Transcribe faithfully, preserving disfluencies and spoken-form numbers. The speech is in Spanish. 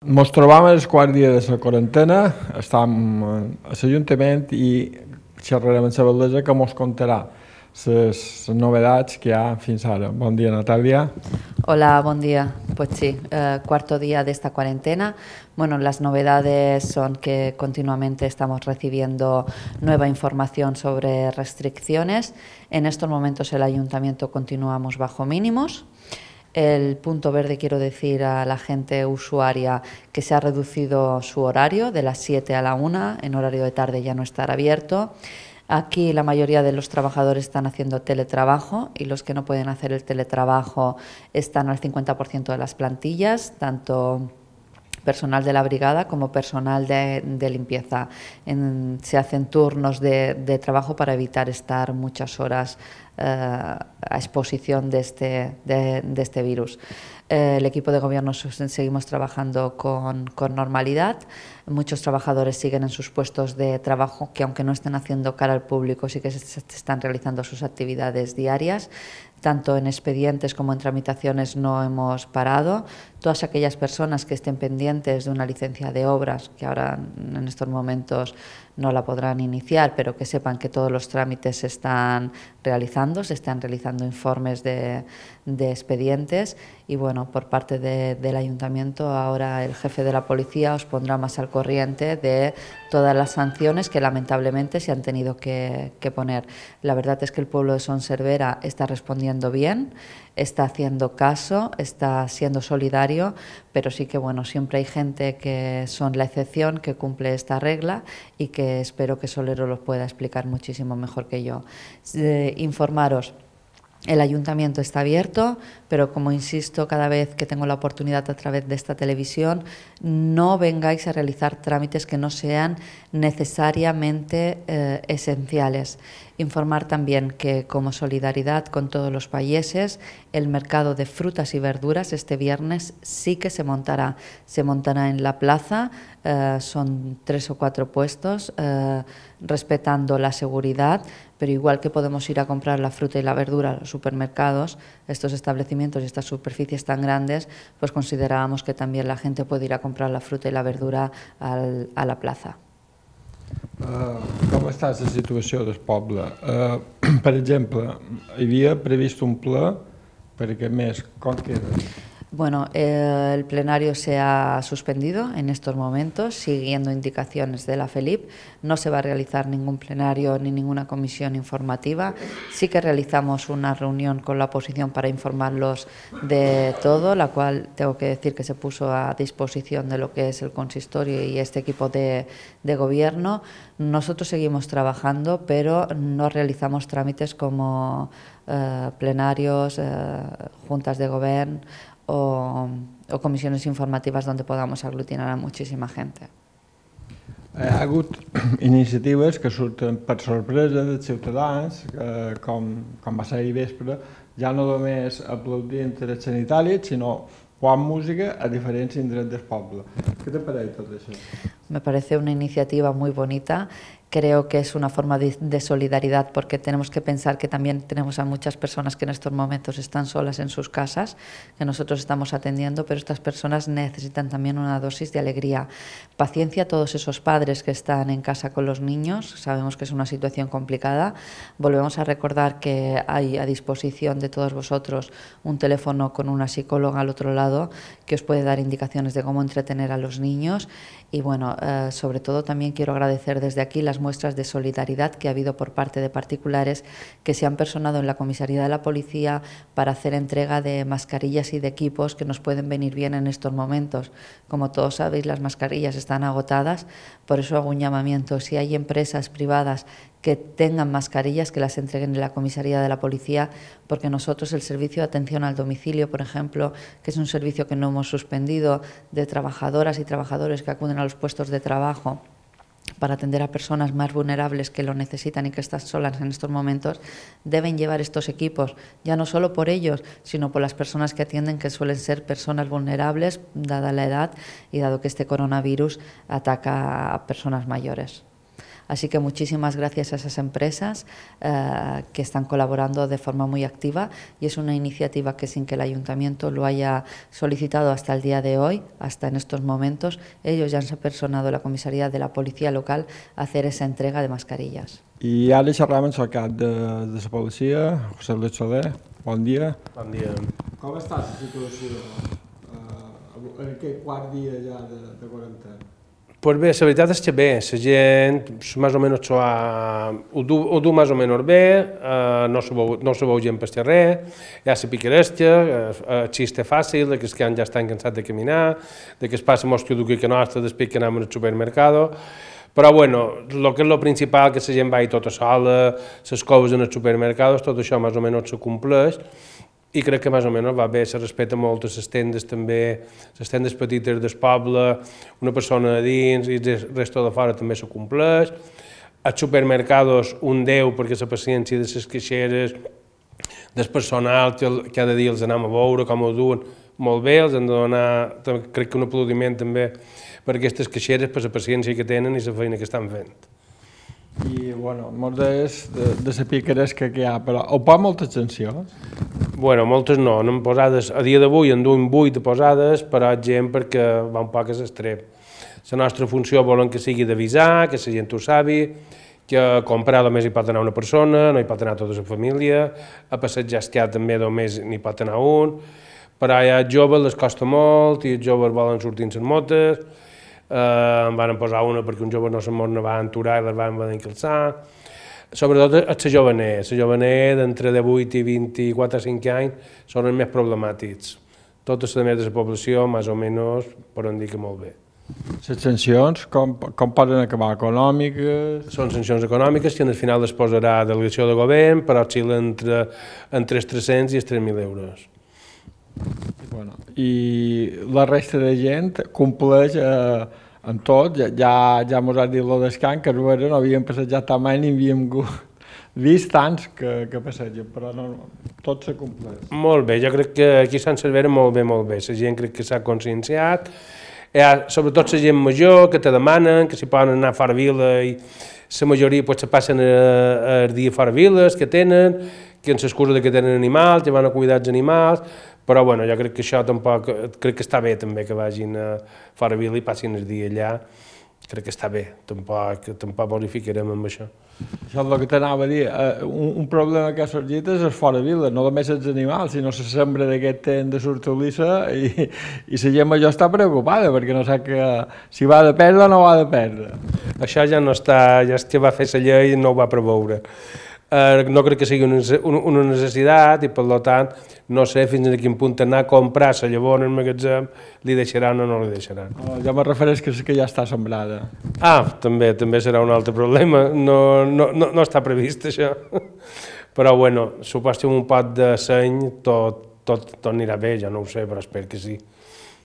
Ens trobam el quart dia de la quarantena, estem a l'Ajuntament i xerrarem amb la Valdesa que ens contarà les novedades que hi ha fins ara. Bon dia, Natàlia. Hola, buen día. Pues sí, eh, cuarto día de esta cuarentena. Bueno, las novedades son que continuamente estamos recibiendo nueva información sobre restricciones. En estos momentos el Ayuntamiento continuamos bajo mínimos. El punto verde, quiero decir a la gente usuaria que se ha reducido su horario de las siete a la una, en horario de tarde ya no estará abierto. Aquí la mayoría de los trabajadores están haciendo teletrabajo y los que no pueden hacer el teletrabajo están al cincuenta por ciento de las plantillas, tanto personal de la brigada como personal de, de limpieza. En, se hacen turnos de, de trabajo para evitar estar muchas horas eh, a exposición de este, de, de este virus. Eh, el equipo de gobierno seguimos trabajando con, con normalidad. Muchos trabajadores siguen en sus puestos de trabajo que, aunque no estén haciendo cara al público, sí que se, se están realizando sus actividades diarias. Tanto en expedientes como en tramitaciones no hemos parado. Todas aquellas personas que estén pendientes de una licencia de obras, que ahora en estos momentos no la podrán iniciar, pero que sepan que todos los trámites se están realizando, se están realizando informes de, de expedientes y bueno, por parte de, del Ayuntamiento ahora el jefe de la policía os pondrá más al corriente de todas las sanciones que lamentablemente se han tenido que, que poner. La verdad es que el pueblo de Son Servera está respondiendo bien, está haciendo caso, está siendo solidario, pero sí que bueno, siempre hay gente que son la excepción, que cumple esta regla y que espero que Solero los pueda explicar muchísimo mejor que yo. Eh, informaros. El Ayuntamiento está abierto, pero como insisto cada vez que tengo la oportunidad a través de esta televisión, no vengáis a realizar trámites que no sean necesariamente eh, esenciales. Informar también que como solidaridad con todos los payeses, el mercado de frutas y verduras este viernes sí que se montará. Se montará en la plaza, eh, son tres o cuatro puestos, eh, respetando la seguridad, pero igual que podemos ir a comprar la fruta y la verdura a los supermercados, estos establecimientos y estas superficies tan grandes, pues considerábamos que también la gente puede ir a comprar la fruta y la verdura al, a la plaza. Uh, com està la situació del poble? Uh, per exemple, hi havia previst un ple per aquest mes, com queda? Bueno, eh, el plenario se ha suspendido en estos momentos, siguiendo indicaciones de la FELIP. No se va a realizar ningún plenario ni ninguna comisión informativa. Sí que realizamos una reunión con la oposición para informarlos de todo, la cual tengo que decir que se puso a disposición de lo que es el consistorio y este equipo de, de gobierno. Nosotros seguimos trabajando, pero no realizamos trámites como eh, plenarios, eh, juntas de gobierno, O, o comissiones informatives on podamos aglutinar a moltíssima gent. Hi ha hagut iniciatives que surten per sorpresa dels ciutadans, que, com, com va ser ahir vespre, ja no només aplaudint els sanitaris, sinó quan música a diferents indrets del poble. Què te pareix tot això? Me parece una iniciativa muy bonita. Creo que es una forma de, de solidaridad porque tenemos que pensar que también tenemos a muchas personas que en estos momentos están solas en sus casas, que nosotros estamos atendiendo, pero estas personas necesitan también una dosis de alegría. Paciencia a todos esos padres que están en casa con los niños, sabemos que es una situación complicada. Volvemos a recordar que hay a disposición de todos vosotros un teléfono con una psicóloga al otro lado que os puede dar indicaciones de cómo entretener a los niños. Y bueno, eh, sobre todo también quiero agradecer desde aquí las muestras de solidaridad que ha habido por parte de particulares que se han personado en la comisaría de la policía para hacer entrega de mascarillas y de equipos que nos pueden venir bien en estos momentos. Como todos sabéis, las mascarillas están agotadas, por eso hago un llamamiento. Si hay empresas privadas que tengan mascarillas, que las entreguen en la comisaría de la policía, porque nosotros el servicio de atención al domicilio, por ejemplo, que es un servicio que no hemos suspendido, de trabajadoras y trabajadores que acuden a los puestos de trabajo para atender a personas más vulnerables que lo necesitan y que están solas en estos momentos, deben llevar estos equipos, ya no solo por ellos, sino por las personas que atienden, que suelen ser personas vulnerables, dada la edad y dado que este coronavirus ataca a personas mayores. Así que muchísimas gracias a esas empresas eh, que están colaborando de forma muy activa, y es una iniciativa que, sin que el ayuntamiento lo haya solicitado hasta el día de hoy, hasta en estos momentos, ellos ya han personado la comisaría de la policía local a hacer esa entrega de mascarillas. I ara xerram amb el cap de, de la policia, José Luis Soler. Bon dia. Bon dia. Com està la situació uh, en aquest quart dia ja de, de quarantena? Pues bé, la veritat és que bé, la gent més o menys ho, ha, ho, du, ho du més o menys bé, eh, no se veu, no se veu gent per carrer, hi ha la picaresca, eh, xiste fàcil, de que els que ja estan cansats de caminar, de que es passa molt que que nostre després que anem al supermercado. Però bueno, el que és el principal, que la gent va tota sola, les coves en els supermercados, tot això més o menys se compleix, i crec que més o menys va bé, se respecta molt les tendes també, les tendes petites del poble, una persona a dins i el resto de fora també se compleix. Als supermercados un deu, perquè la paciència de les caixeres, del personal que cada dia els anem a veure com ho duen molt bé, els han de donar, crec que un aplaudiment també per aquestes caixeres, per la paciència que tenen i la feina que estan fent. I, bueno, molts d'ells de, de la picaresca que hi ha, però ho pot moltes sancions? Bueno, moltes no, no posades, a dia d'avui en duim vuit posades, però gent perquè va un poc a l'extrem. La nostra funció volen que sigui d'avisar, que la gent ho sabi, que a comprar només hi pot anar una persona, no hi pot anar tota la família, a passejar esquiar també només n'hi pot anar un, però a joves les costa molt i els joves volen sortir en les motes, eh, en van posar una perquè un jove no se'n va aturar i les van venir calçar. Sobretot a la jovaner, la jovaner d'entre divuit i vint-i-quatre a cinc anys són els més problemàtics. Totes les de la població, més o menys, poden dir que molt bé. Les sancions, com, com poden acabar? Econòmiques? Són sancions econòmiques que al final es posarà delegació de govern, però oscil·la entre, entre els tres-cents i els tres mil euros. Bueno, i la resta de gent compleix eh, en tot, ja, ja, ja mos ha dit lo d'escan, que no havíem passejat tant mai ni havíem vist tants que, que passegen, però no, tot se compleix. Molt bé, jo crec que aquí a Sant Cervera molt bé, molt bé, la gent crec que s'ha conscienciat, hi ha sobretot la gent major que te demanen, que s'hi poden anar a fora vila i la majoria pues, se passen el dia fora viles que tenen, que en l'excusa que tenen animals, que van a cuidar els animals, però bueno, jo crec que això tampoc, crec que està bé també que vagin a fora vila i passin el dia allà, crec que està bé, tampoc, tampoc verificarem amb això. Això és el que t'anava a dir, un, un problema que ha sorgit és el fora vila, no només els animals, sinó la sembra d'aquest temps de sortolissa i, i la gent major està preocupada perquè no sap que, si va de perdre o no va de perdre. Això ja no està, ja és que va fer la llei i no ho va preveure. Uh, no crec que sigui una necessitat i per tant no sé fins a quin punt anar a comprar la llavor en el magatzem, li deixaran o no li deixaran. Oh, jo me refereix que, que ja està sembrada. Ah, també també serà un altre problema, no, no, no, no està previst això, però bueno, suposo que un pot de seny tot, tot, tot anirà bé, ja no ho sé, però espero que sí.